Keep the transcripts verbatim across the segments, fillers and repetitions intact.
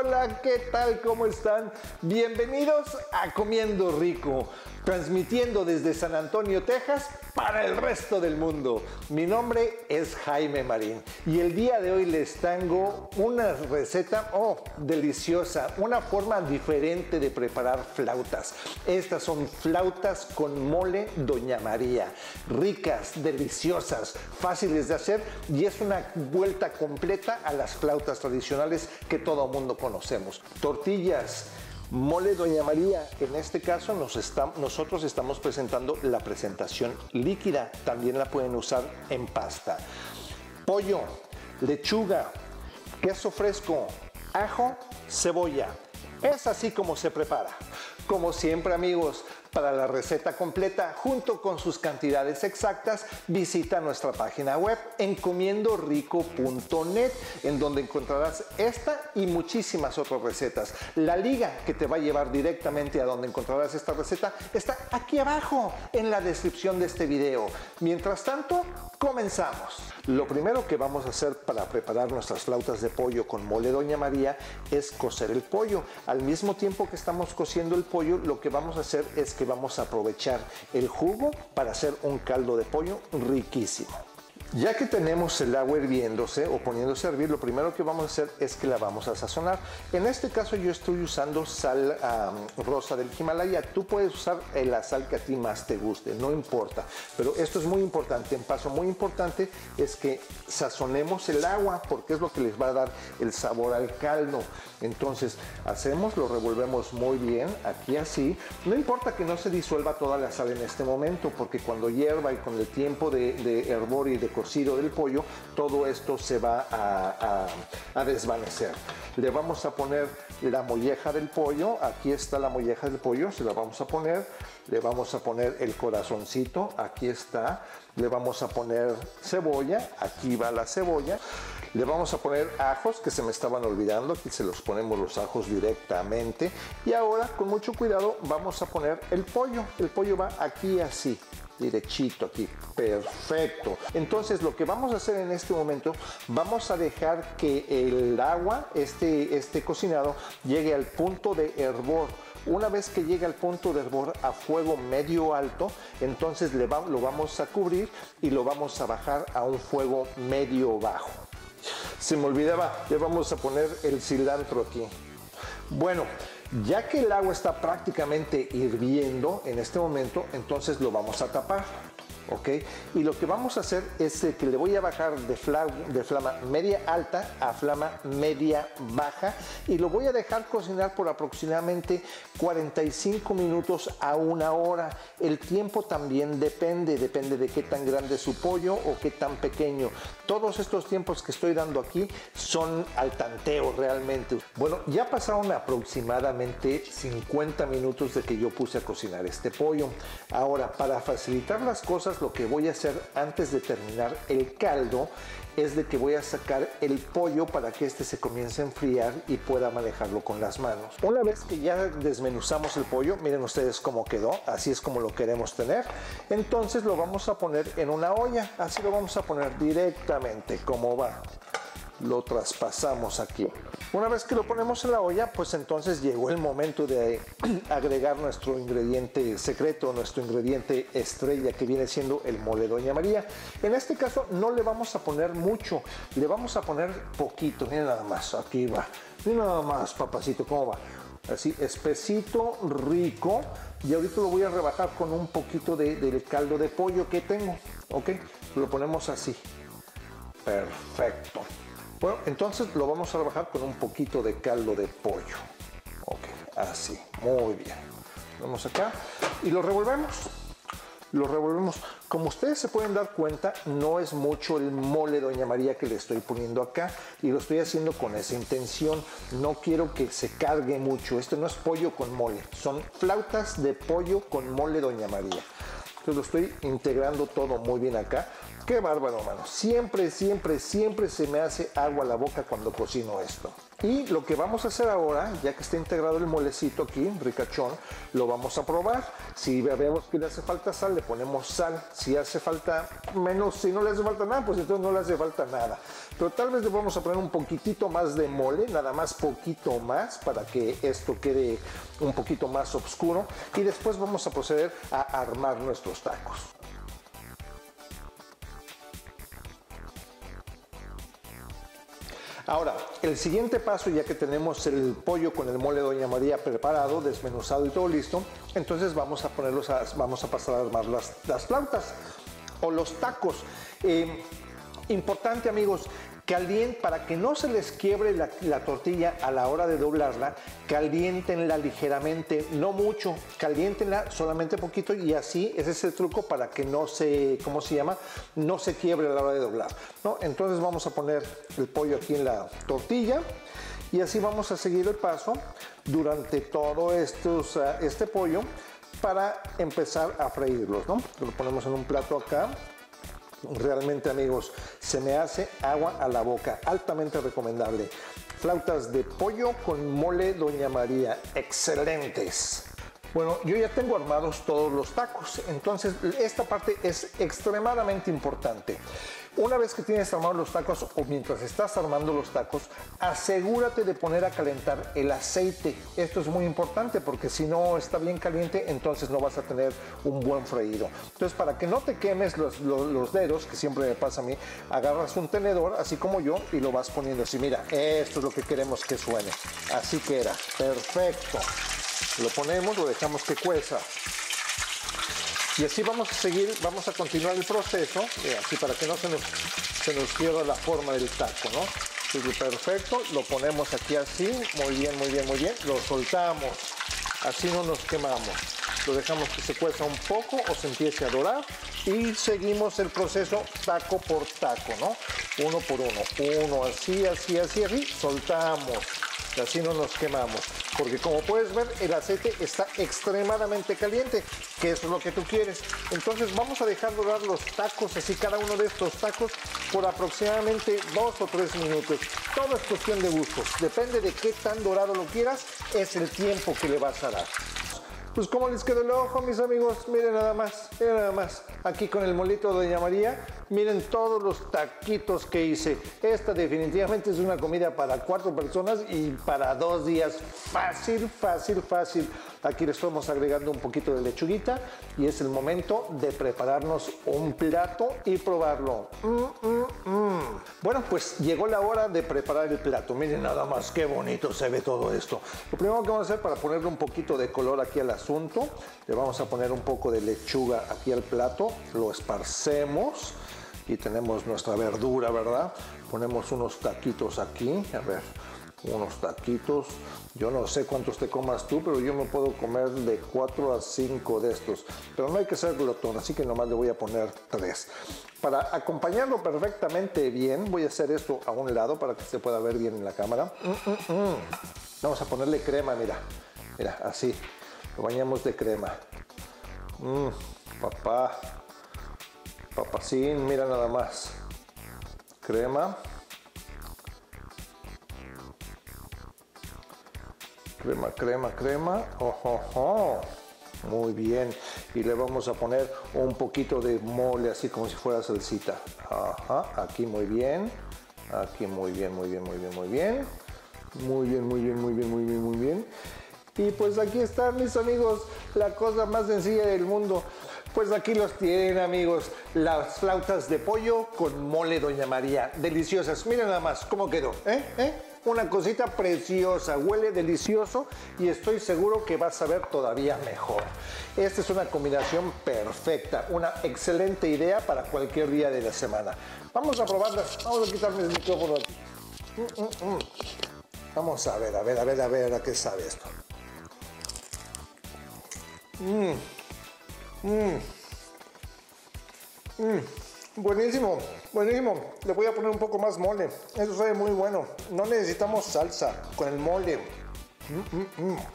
Hola, ¿qué tal? ¿Cómo están? Bienvenidos a Comiendo Rico, transmitiendo desde San Antonio, Texas, para el resto del mundo. Mi nombre es Jaime Marín y el día de hoy les tengo una receta, oh, deliciosa, una forma diferente de preparar flautas. Estas son flautas con mole Doña María, ricas, deliciosas, fáciles de hacer y es una vuelta completa a las flautas tradicionales que todo mundo conocemos. Tortillas, mole Doña María, en este caso nos está, nosotros estamos presentando la presentación líquida, también la pueden usar en pasta. Pollo, lechuga, queso fresco, ajo, cebolla. Es así como se prepara. Como siempre, amigos, para la receta completa junto con sus cantidades exactas, visita nuestra página web en comiendo rico punto net, en donde encontrarás esta y muchísimas otras recetas. La liga que te va a llevar directamente a donde encontrarás esta receta está aquí abajo en la descripción de este video. Mientras tanto, comenzamos. Lo primero que vamos a hacer para preparar nuestras flautas de pollo con mole Doña María es cocer el pollo. Al mismo tiempo que estamos cociendo el pollo, lo que vamos a hacer es que vamos a aprovechar el jugo para hacer un caldo de pollo riquísimo. Ya que tenemos el agua hirviéndose o poniéndose a hervir, lo primero que vamos a hacer es que la vamos a sazonar. En este caso yo estoy usando sal um, rosa del Himalaya. Tú puedes usar la sal que a ti más te guste, no importa. Pero esto es muy importante, un paso muy importante es que sazonemos el agua porque es lo que les va a dar el sabor al caldo. Entonces hacemos, lo revolvemos muy bien, aquí así. No importa que no se disuelva toda la sal en este momento porque cuando hierva y con el tiempo de, de hervor y de cocido del pollo, todo esto se va a, a, a desvanecer. Le vamos a poner la molleja del pollo, aquí está la molleja del pollo, se la vamos a poner, le vamos a poner el corazoncito, aquí está, le vamos a poner cebolla, aquí va la cebolla, le vamos a poner ajos que se me estaban olvidando, aquí se los ponemos los ajos directamente y ahora con mucho cuidado vamos a poner el pollo, el pollo va aquí así, derechito aquí, perfecto. Entonces lo que vamos a hacer en este momento, vamos a dejar que el agua, este, este cocinado, llegue al punto de hervor. Una vez que llegue al punto de hervor a fuego medio alto, entonces le va, lo vamos a cubrir y lo vamos a bajar a un fuego medio bajo. Se me olvidaba, le vamos a poner el cilantro aquí. Bueno, ya que el agua está prácticamente hirviendo en este momento, entonces lo vamos a tapar, ¿ok? Y lo que vamos a hacer es que le voy a bajar de, fla, de flama media alta a flama media baja y lo voy a dejar cocinar por aproximadamente cuarenta y cinco minutos a una hora. El tiempo también depende, depende de qué tan grande es su pollo o qué tan pequeño. Todos estos tiempos que estoy dando aquí son al tanteo realmente. Bueno, ya pasaron aproximadamente cincuenta minutos de que yo puse a cocinar este pollo. Ahora, para facilitar las cosas, lo que voy a hacer antes de terminar el caldo es de que voy a sacar el pollo para que este se comience a enfriar y pueda manejarlo con las manos. Una vez que ya desmenuzamos el pollo, miren ustedes cómo quedó, así es como lo queremos tener. Entonces lo vamos a poner en una olla, así lo vamos a poner directamente como va. Lo traspasamos aquí. Una vez que lo ponemos en la olla, pues entonces llegó el momento de agregar nuestro ingrediente secreto, nuestro ingrediente estrella que viene siendo el mole Doña María. En este caso no le vamos a poner mucho, le vamos a poner poquito, miren nada más, aquí va. Miren nada más, papacito, cómo va. Así, espesito, rico. Y ahorita lo voy a rebajar con un poquito de, del caldo de pollo que tengo, ¿ok? Lo ponemos así. Perfecto. Bueno, entonces lo vamos a rebajar con un poquito de caldo de pollo. Ok, así, muy bien. Vamos acá y lo revolvemos. Lo revolvemos. Como ustedes se pueden dar cuenta, no es mucho el mole Doña María que le estoy poniendo acá y lo estoy haciendo con esa intención. No quiero que se cargue mucho. Esto no es pollo con mole, son flautas de pollo con mole Doña María. Entonces lo estoy integrando todo muy bien acá. Qué bárbaro, hermano. Siempre, siempre, siempre se me hace agua a la boca cuando cocino esto. Y lo que vamos a hacer ahora, ya que está integrado el molecito aquí, ricachón, lo vamos a probar. Si vemos que le hace falta sal, le ponemos sal. Si hace falta menos, si no le hace falta nada, pues entonces no le hace falta nada. Pero tal vez le vamos a poner un poquitito más de mole, nada más poquito más, para que esto quede un poquito más oscuro. Y después vamos a proceder a armar nuestros tacos. Ahora, el siguiente paso, ya que tenemos el pollo con el mole Doña María preparado, desmenuzado y todo listo, entonces vamos a ponerlos a, vamos a pasar a armar las, las flautas o los tacos. Eh, importante, amigos, calienten, para que no se les quiebre la, la tortilla a la hora de doblarla, caliéntenla ligeramente, no mucho, caliéntenla solamente poquito, y así, ese es el truco para que no se, ¿cómo se llama? No se quiebre a la hora de doblar, ¿no? Entonces vamos a poner el pollo aquí en la tortilla y así vamos a seguir el paso durante todo estos, uh, este pollo para empezar a freírlos, ¿no? Lo ponemos en un plato acá. Realmente, amigos, se me hace agua a la boca, altamente recomendable. Flautas de pollo con mole Doña María, excelentes. Bueno, yo ya tengo armados todos los tacos, entonces esta parte es extremadamente importante. Una vez que tienes armados los tacos o mientras estás armando los tacos, asegúrate de poner a calentar el aceite. Esto es muy importante porque si no está bien caliente, entonces no vas a tener un buen freído. Entonces, para que no te quemes los, los, los dedos, que siempre me pasa a mí, agarras un tenedor, así como yo, y lo vas poniendo así. Mira, esto es lo que queremos que suene. Así queda. Perfecto. Lo ponemos, lo dejamos que cueza. Y así vamos a seguir, vamos a continuar el proceso, eh, así para que no se nos, se nos pierda la forma del taco, ¿no? Entonces, perfecto, lo ponemos aquí así, muy bien, muy bien, muy bien, lo soltamos, así no nos quemamos, lo dejamos que se cueza un poco o se empiece a dorar y seguimos el proceso taco por taco, ¿no? Uno por uno, uno así, así, así, así, soltamos. Y así no nos quemamos, porque como puedes ver, el aceite está extremadamente caliente, que eso es lo que tú quieres. Entonces vamos a dejar dorar los tacos, así cada uno de estos tacos, por aproximadamente dos o tres minutos. Todo es cuestión de gustos, depende de qué tan dorado lo quieras, es el tiempo que le vas a dar. Pues ¿cómo les quedó el ojo, mis amigos? Miren nada más, miren nada más. Aquí con el molito de Doña María, miren todos los taquitos que hice. Esta definitivamente es una comida para cuatro personas y para dos días. Fácil, fácil, fácil. Aquí le estamos agregando un poquito de lechuguita y es el momento de prepararnos un plato y probarlo. Mm, mm, mm. Bueno, pues llegó la hora de preparar el plato. Miren nada más qué bonito se ve todo esto. Lo primero que vamos a hacer para ponerle un poquito de color aquí al asunto, le vamos a poner un poco de lechuga aquí al plato, lo esparcemos y tenemos nuestra verdura, ¿verdad? Ponemos unos taquitos aquí, a ver, unos taquitos. Yo no sé cuántos te comas tú, pero yo me puedo comer de cuatro a cinco de estos. Pero no hay que ser glotón, así que nomás le voy a poner tres. Para acompañarlo perfectamente bien, voy a hacer esto a un lado para que se pueda ver bien en la cámara. Mm, mm, mm. Vamos a ponerle crema, mira. Mira, así. Lo bañamos de crema. Mmm, papá. Papacín, mira nada más. Crema. Crema, crema, crema. Oh, oh, oh. Muy bien. Y le vamos a poner un poquito de mole, así como si fuera salsita. Ajá. Aquí muy bien. Aquí muy bien, muy bien, muy bien, muy bien. Muy bien, muy bien, muy bien, muy bien, muy bien. Y pues aquí están, mis amigos, la cosa más sencilla del mundo. Pues aquí los tienen, amigos, las flautas de pollo con mole Doña María. Deliciosas. Miren nada más cómo quedó, ¿eh? ¿Eh? Una cosita preciosa, huele delicioso y estoy seguro que va a saber todavía mejor. Esta es una combinación perfecta, una excelente idea para cualquier día de la semana. Vamos a probarlas. Vamos a quitarme el micrófono aquí. Mm, mm, mm. Vamos a ver, a ver, a ver, a ver, a qué sabe esto. Mmm, mmm, mmm, buenísimo, buenísimo. Le voy a poner un poco más mole. Eso sabe muy bueno. No necesitamos salsa con el mole. Mmm, mmm, mmm.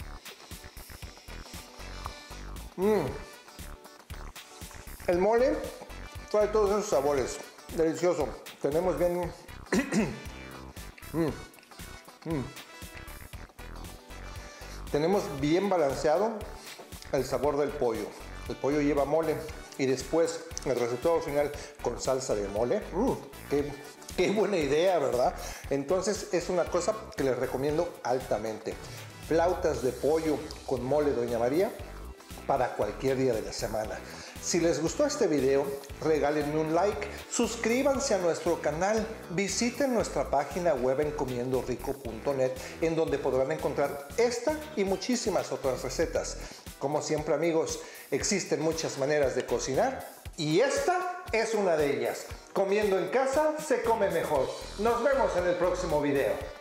Mmm. El mole trae todos esos sabores. Delicioso. Tenemos bien. mm. Mm. Tenemos bien balanceado el sabor del pollo. El pollo lleva mole y después el resultado final con salsa de mole. Mm, qué, qué buena idea, ¿verdad? Entonces es una cosa que les recomiendo altamente. Flautas de pollo con mole Doña María para cualquier día de la semana. Si les gustó este video, regálenme un like, suscríbanse a nuestro canal, visiten nuestra página web en comiendo rico punto net, en donde podrán encontrar esta y muchísimas otras recetas. Como siempre, amigos, existen muchas maneras de cocinar y esta es una de ellas. Comiendo en casa se come mejor. Nos vemos en el próximo video.